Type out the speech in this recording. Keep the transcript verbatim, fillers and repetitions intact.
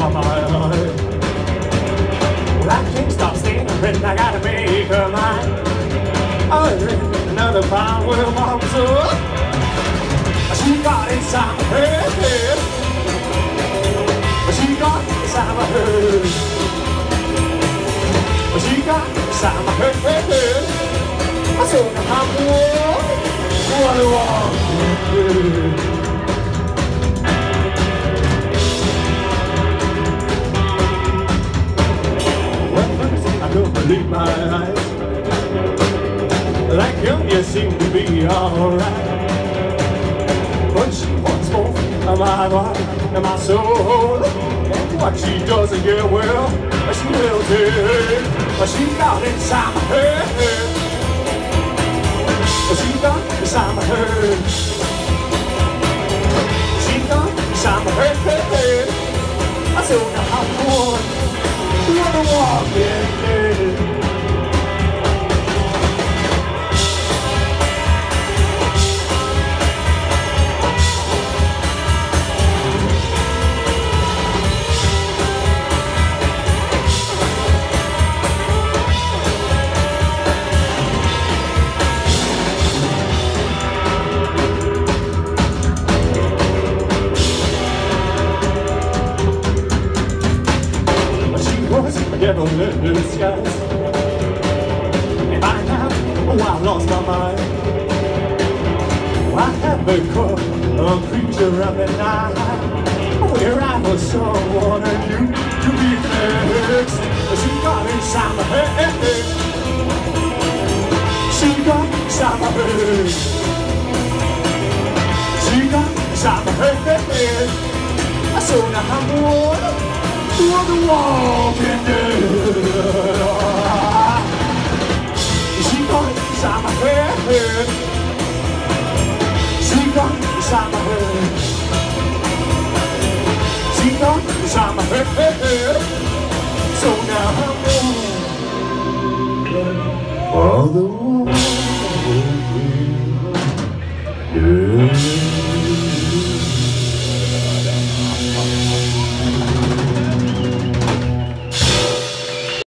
my mind. Well, I can't stop staring, I gotta make her mine. I drink another pound with mom's up. She got inside my head. She got inside my head. She got inside my head. I said I'm warm, what a walk. I couldn't believe my eyes. Like you, you seem to be alright. But she wants more of my body and my soul. And what she doesn't get well, she will take. But she got inside my head. She got inside my head. She got inside my head. I said, now I'm one. Wanna walk in devil in disguise. And by now, oh, I lost my mind. I have become a creature of the night, where I was someone and you to be fixed. She got inside my head. She got inside my head. She got inside my head. I saw now I'm one. You're the walking dead. She got inside my head. She got inside my head. She got inside my head. So now I'm on the